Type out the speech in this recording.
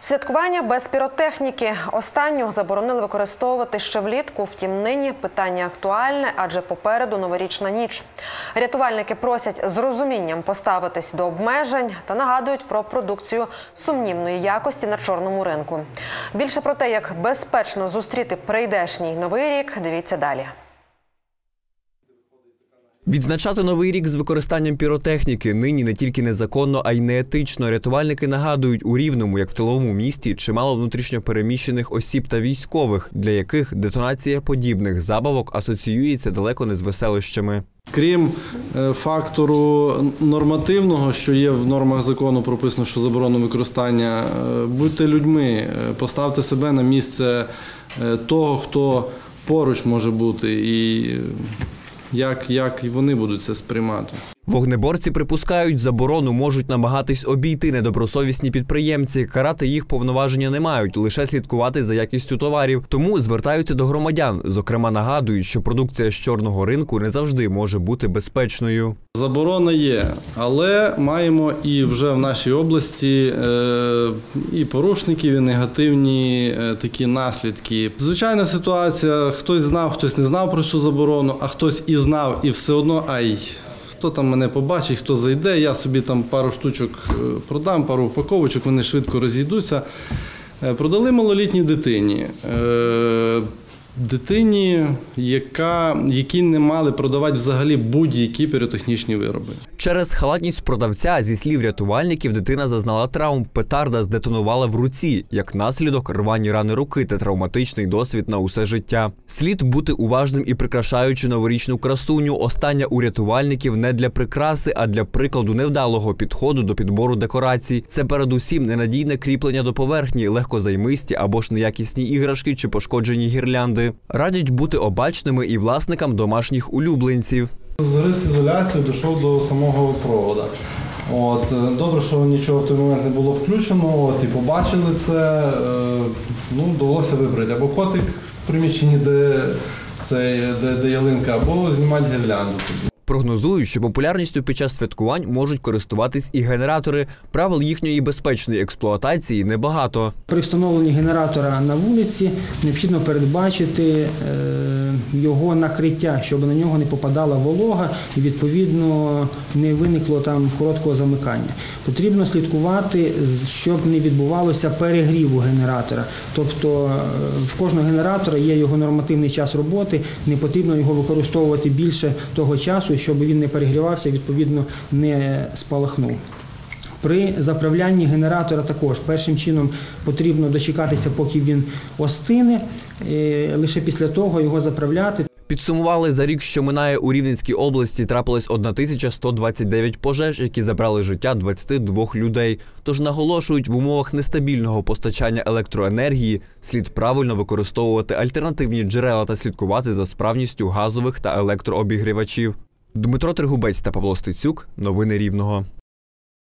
Святкування без піротехніки. Останню заборонили використовувати ще влітку. Втім, нині питання актуальне, адже попереду новорічна ніч. Рятувальники просять з розумінням поставитись до обмежень та нагадують про продукцію сумнівної якості на чорному ринку. Більше про те, як безпечно зустріти прийдешній Новий рік, дивіться далі. Відзначати Новий рік з використанням піротехніки нині не тільки незаконно, а й неетично. Рятувальники нагадують, у Рівному, як в тиловому місті, чимало внутрішньо переміщених осіб та військових, для яких детонація подібних забавок асоціюється далеко не з веселощами. Крім фактору нормативного, що є в нормах закону прописано, що заборонено використання, будьте людьми, поставте себе на місце того, хто поруч може бути, і як вони будуть це сприймати. Вогнеборці припускають, заборону можуть намагатись обійти недобросовісні підприємці. Карати їх повноваження не мають, лише слідкувати за якістю товарів. Тому звертаються до громадян. Зокрема, нагадують, що продукція з чорного ринку не завжди може бути безпечною. Заборона є, але маємо і вже в нашій області і порушників, і негативні такі наслідки. Звичайна ситуація, хтось знав, хтось не знав про цю заборону, а хтось і знав, і все одно, хто там мене побачить, хто зайде, я собі там пару штучок продам, пару упаковочок, вони швидко розійдуться. Продали малолітній дитині. Дитині, які не мали продавати взагалі будь-які піротехнічні вироби. Через халатність продавця, зі слів рятувальників, дитина зазнала травм. Петарда здетонувала в руці. Як наслідок – рвані рани руки та травматичний досвід на усе життя. Слід бути уважним і прикрашаючи новорічну красуню. Остання у рятувальників не для прикраси, а для прикладу невдалого підходу до підбору декорацій. Це передусім ненадійне кріплення до поверхні, легкозаймисті або ж неякісні іграшки чи пошкоджені гірлянди. Радять бути обачними і власникам домашніх улюбленців. З ізоляцією дійшов до самого проводу. Добре, що нічого в той момент не було включено, і побачили це, довелося вибрати або котик в приміщенні, де ялинка, або знімати гірлянду. Прогнозують, що популярністю під час святкувань можуть користуватись і генератори. Правил їхньої безпечної експлуатації небагато. При встановленні генератора на вулиці необхідно передбачити його накриття, щоб на нього не попадала волога і, відповідно, не виникло там короткого замикання. Потрібно слідкувати, щоб не відбувалося перегріву генератора. Тобто в кожного генератора є його нормативний час роботи, не потрібно його використовувати більше того часу, щоб він не перегрівався, відповідно, не спалахнув. При заправлянні генератора також першим чином потрібно дочекатися, поки він остине, лише після того його заправляти. Підсумували, за рік, що минає, у Рівненській області трапилось 1129 пожеж, які забрали життя 22 людей. Тож наголошують, в умовах нестабільного постачання електроенергії слід правильно використовувати альтернативні джерела та слідкувати за справністю газових та електрообігрівачів. Дмитро Тригубець та Павло Стецюк. Новини Рівного.